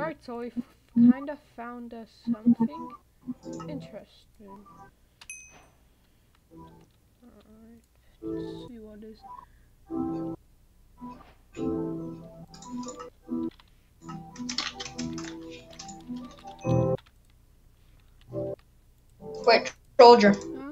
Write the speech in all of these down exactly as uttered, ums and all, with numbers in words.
Alright, so we kind of found us something interesting. Alright, let's see what is. Wait, soldier. Huh?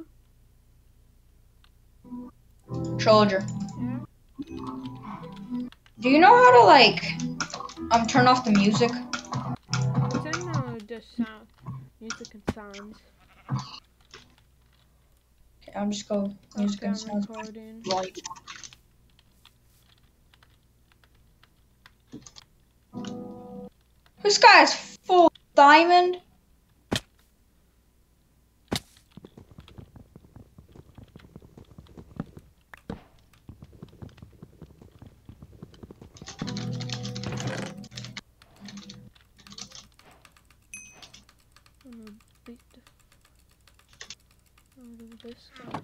Soldier. Yeah? Do you know how to like um turn off the music? It's in uh, the sound, music and sounds. Okay, I'll just go music Okay, and I'm sounds. recording. Right. This guy's full diamond. I'm gonna beat the out of this guy.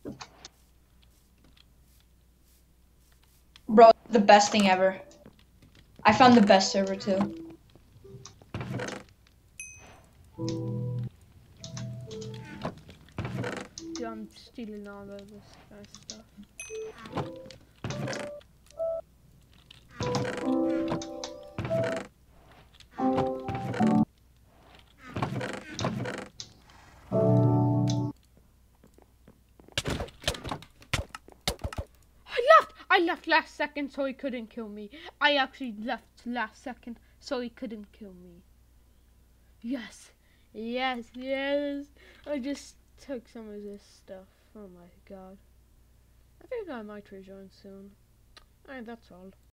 Bro, the best thing ever. I found the best server too. Dude, I'm stealing all of this guy's stuff. I left! I left last second so he couldn't kill me. I actually left last second so he couldn't kill me. Yes! Yes, yes! I just took some of this stuff. Oh my god. I think I might rejoin soon. Alright, that's all.